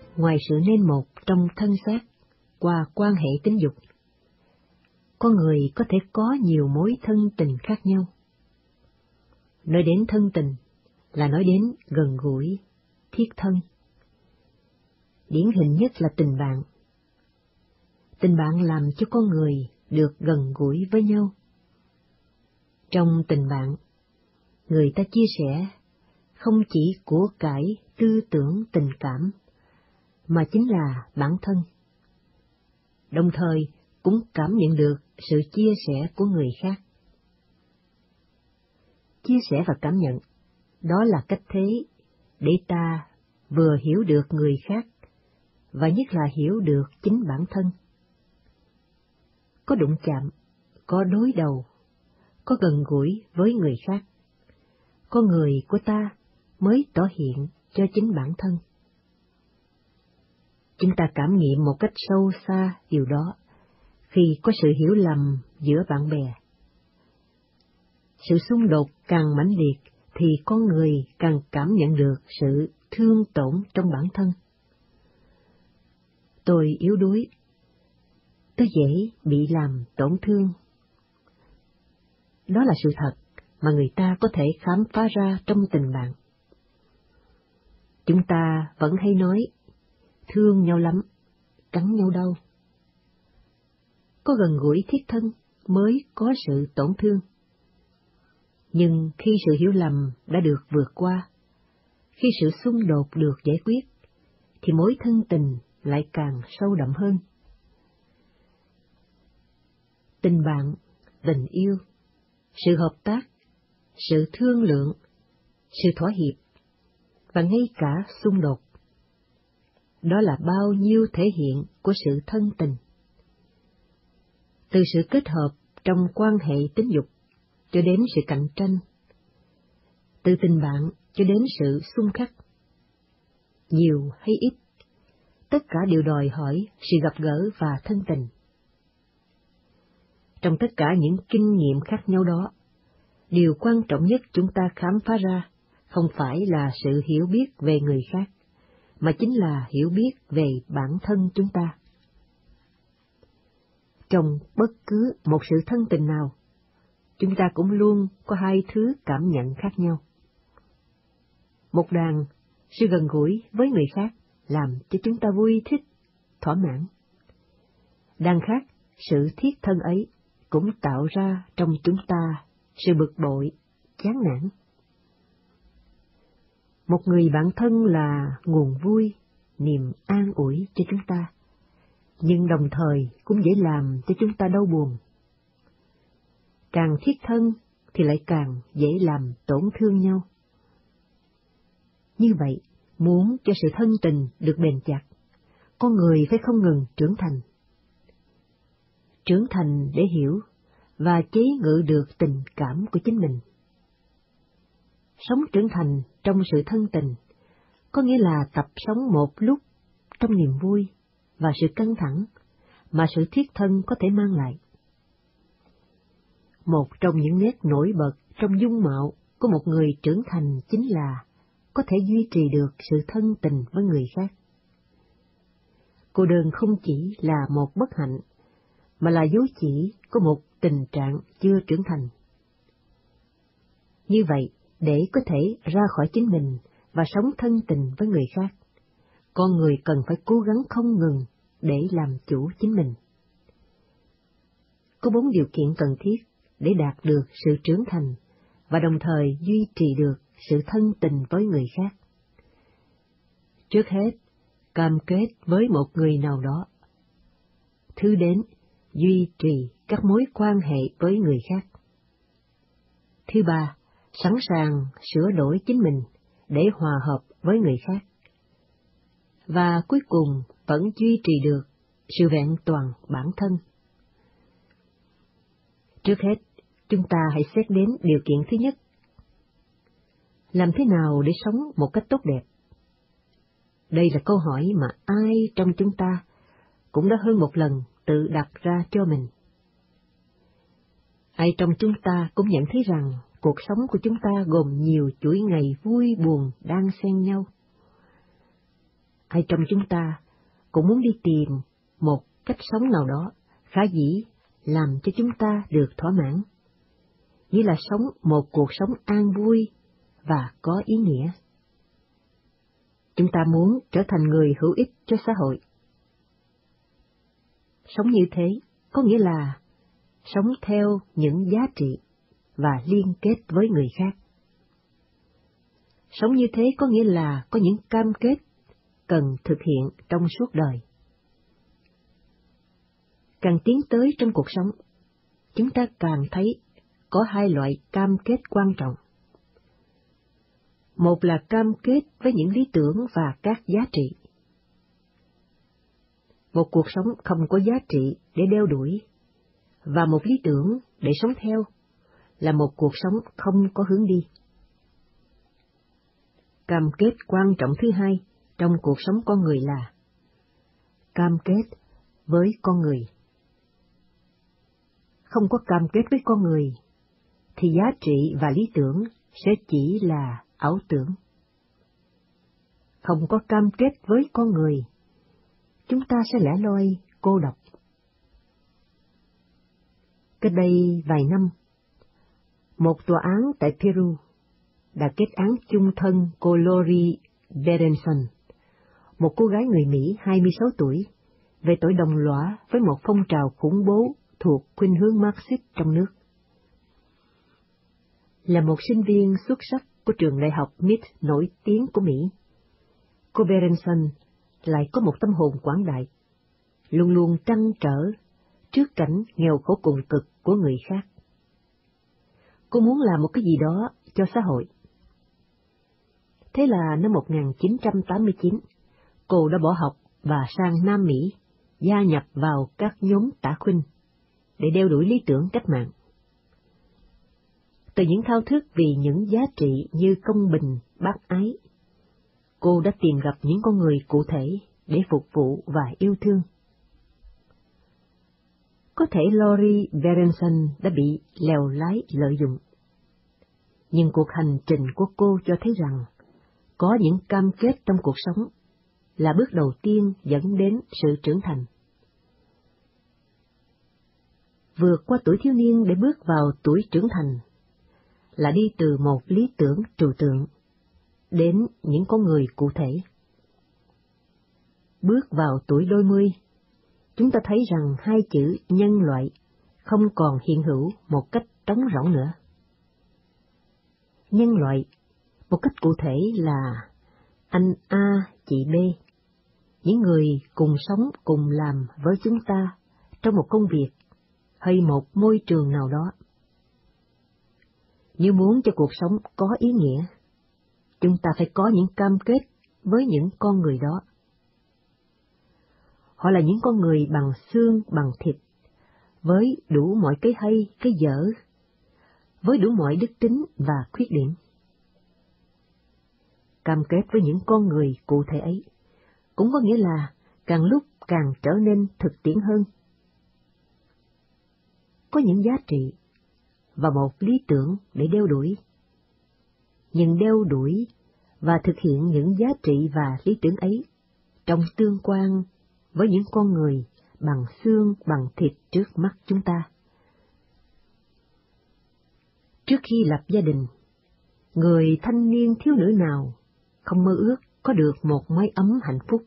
Ngoài sự nên một trong thân xác qua quan hệ tính dục, con người có thể có nhiều mối thân tình khác nhau. Nói đến thân tình là nói đến gần gũi, thiết thân. Điển hình nhất là tình bạn. Tình bạn làm cho con người được gần gũi với nhau. Trong tình bạn, người ta chia sẻ không chỉ của cải, tư tưởng, tình cảm, mà chính là bản thân. Đồng thời cũng cảm nhận được sự chia sẻ của người khác. Chia sẻ và cảm nhận, đó là cách thế để ta vừa hiểu được người khác, và nhất là hiểu được chính bản thân. Có đụng chạm, có đối đầu, có gần gũi với người khác, con người của ta mới tỏ hiện cho chính bản thân. Chúng ta cảm nghiệm một cách sâu xa điều đó khi có sự hiểu lầm giữa bạn bè. Sự xung đột càng mãnh liệt thì con người càng cảm nhận được sự thương tổn trong bản thân. Tôi yếu đuối, tôi dễ bị làm tổn thương. Đó là sự thật mà người ta có thể khám phá ra trong tình bạn. Chúng ta vẫn hay nói, thương nhau lắm, cắn nhau đau. Có gần gũi thiết thân mới có sự tổn thương. Nhưng khi sự hiểu lầm đã được vượt qua, khi sự xung đột được giải quyết, thì mối thân tình lại càng sâu đậm hơn. Tình bạn, tình yêu, sự hợp tác, sự thương lượng, sự thỏa hiệp, và ngay cả xung đột. Đó là bao nhiêu thể hiện của sự thân tình. Từ sự kết hợp trong quan hệ tính dục cho đến sự cạnh tranh, từ tình bạn cho đến sự xung khắc. Nhiều hay ít, tất cả đều đòi hỏi sự gặp gỡ và thân tình. Trong tất cả những kinh nghiệm khác nhau đó, điều quan trọng nhất chúng ta khám phá ra không phải là sự hiểu biết về người khác, mà chính là hiểu biết về bản thân chúng ta. Trong bất cứ một sự thân tình nào, chúng ta cũng luôn có hai thứ cảm nhận khác nhau. Một đàn, sự gần gũi với người khác làm cho chúng ta vui thích, thỏa mãn. Đàn khác, sự thiết thân ấy cũng tạo ra trong chúng ta sự bực bội, chán nản. Một người bạn thân là nguồn vui, niềm an ủi cho chúng ta, nhưng đồng thời cũng dễ làm cho chúng ta đau buồn. Càng thiết thân thì lại càng dễ làm tổn thương nhau. Như vậy, muốn cho sự thân tình được bền chặt, con người phải không ngừng trưởng thành. Trưởng thành để hiểu và chế ngự được tình cảm của chính mình. Sống trưởng thành trong sự thân tình, có nghĩa là tập sống một lúc trong niềm vui và sự căng thẳng mà sự thiết thân có thể mang lại. Một trong những nét nổi bật trong dung mạo của một người trưởng thành chính là có thể duy trì được sự thân tình với người khác. Cô đơn không chỉ là một bất hạnh, mà là dấu chỉ của một tình trạng chưa trưởng thành. Như vậy, để có thể ra khỏi chính mình và sống thân tình với người khác, con người cần phải cố gắng không ngừng để làm chủ chính mình. Có 4 điều kiện cần thiết để đạt được sự trưởng thành và đồng thời duy trì được sự thân tình với người khác. Trước hết, cam kết với một người nào đó. Thứ đến, duy trì các mối quan hệ với người khác. Thứ ba, sẵn sàng sửa đổi chính mình để hòa hợp với người khác. Và cuối cùng vẫn duy trì được sự vẹn toàn bản thân. Trước hết, chúng ta hãy xét đến điều kiện thứ nhất. Làm thế nào để sống một cách tốt đẹp? Đây là câu hỏi mà ai trong chúng ta cũng đã hơn một lần tự đặt ra cho mình. Ai trong chúng ta cũng nhận thấy rằng cuộc sống của chúng ta gồm nhiều chuỗi ngày vui buồn đang xen nhau. ai trong chúng ta cũng muốn đi tìm một cách sống nào đó khả dĩ làm cho chúng ta được thỏa mãn, nghĩa là sống một cuộc sống an vui và có ý nghĩa. Chúng ta muốn trở thành người hữu ích cho xã hội. Sống như thế có nghĩa là sống theo những giá trị và liên kết với người khác. Sống như thế có nghĩa là có những cam kết cần thực hiện trong suốt đời. Càng tiến tới trong cuộc sống, chúng ta càng thấy có hai loại cam kết quan trọng. Một là cam kết với những lý tưởng và các giá trị. Một cuộc sống không có giá trị để đeo đuổi, và một lý tưởng để sống theo là một cuộc sống không có hướng đi. Cam kết quan trọng thứ hai trong cuộc sống con người là cam kết với con người. Không có cam kết với con người, thì giá trị và lý tưởng sẽ chỉ là ảo tưởng. Không có cam kết với con người, chúng ta sẽ lẻ loi, cô độc. Cách đây vài năm, một tòa án tại Peru đã kết án chung thân cô Lori Berenson, một cô gái người Mỹ 26 tuổi, về tội đồng lõa với một phong trào khủng bố thuộc khuynh hướng Marxist trong nước. Là một sinh viên xuất sắc của trường đại học MIT nổi tiếng của Mỹ, cô Berenson lại có một tâm hồn quảng đại, luôn luôn trăn trở trước cảnh nghèo khổ cùng cực của người khác. Cô muốn làm một cái gì đó cho xã hội. Thế là năm 1989, cô đã bỏ học và sang Nam Mỹ, gia nhập vào các nhóm tả khuynh để đeo đuổi lý tưởng cách mạng. Từ những thao thức vì những giá trị như công bình, bác ái, cô đã tìm gặp những con người cụ thể để phục vụ và yêu thương. Có thể Lori Berenson đã bị lèo lái lợi dụng, nhưng cuộc hành trình của cô cho thấy rằng có những cam kết trong cuộc sống là bước đầu tiên dẫn đến sự trưởng thành. Vượt qua tuổi thiếu niên để bước vào tuổi trưởng thành là đi từ một lý tưởng trừu tượng đến những con người cụ thể. Bước vào tuổi đôi mươi, chúng ta thấy rằng hai chữ nhân loại không còn hiện hữu một cách trống rỗng nữa. Nhân loại, một cách cụ thể là anh A, chị B, những người cùng sống cùng làm với chúng ta trong một công việc hay một môi trường nào đó. Nếu muốn cho cuộc sống có ý nghĩa, chúng ta phải có những cam kết với những con người đó. Họ là những con người bằng xương, bằng thịt, với đủ mọi cái hay, cái dở, với đủ mọi đức tính và khuyết điểm. Cam kết với những con người cụ thể ấy cũng có nghĩa là càng lúc càng trở nên thực tiễn hơn. Có những giá trị và một lý tưởng để đeo đuổi, nhưng đeo đuổi và thực hiện những giá trị và lý tưởng ấy trong tương quan với những con người bằng xương bằng thịt trước mắt chúng ta. Trước khi lập gia đình, người thanh niên thiếu nữ nào không mơ ước có được một mái ấm hạnh phúc.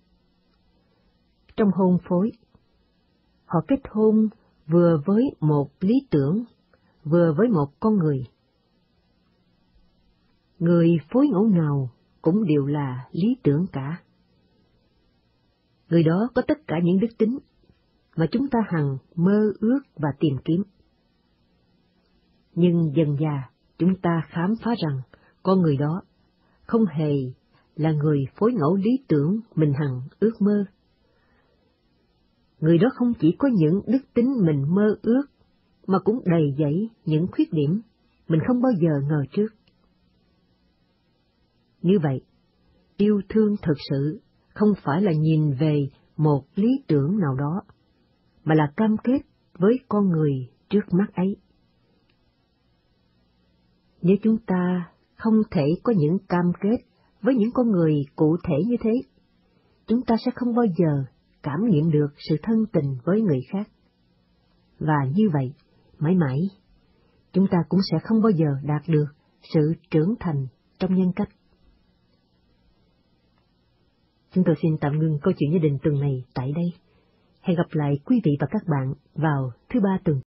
Trong hôn phối, họ kết hôn vừa với một lý tưởng, vừa với một con người. Người phối ngẫu nào cũng đều là lý tưởng cả. Người đó có tất cả những đức tính mà chúng ta hằng mơ ước và tìm kiếm. Nhưng dần dà chúng ta khám phá rằng con người đó không hề là người phối ngẫu lý tưởng mình hằng ước mơ. Người đó không chỉ có những đức tính mình mơ ước, mà cũng đầy dẫy những khuyết điểm mình không bao giờ ngờ trước. Như vậy, yêu thương thực sự không phải là nhìn về một lý tưởng nào đó, mà là cam kết với con người trước mắt ấy. Nếu chúng ta không thể có những cam kết với những con người cụ thể như thế, chúng ta sẽ không bao giờ cảm nghiệm được sự thân tình với người khác. Và như vậy, mãi mãi, chúng ta cũng sẽ không bao giờ đạt được sự trưởng thành trong nhân cách. Chúng tôi xin tạm ngưng câu chuyện gia đình tuần này tại đây. Hẹn gặp lại quý vị và các bạn vào thứ Ba tuần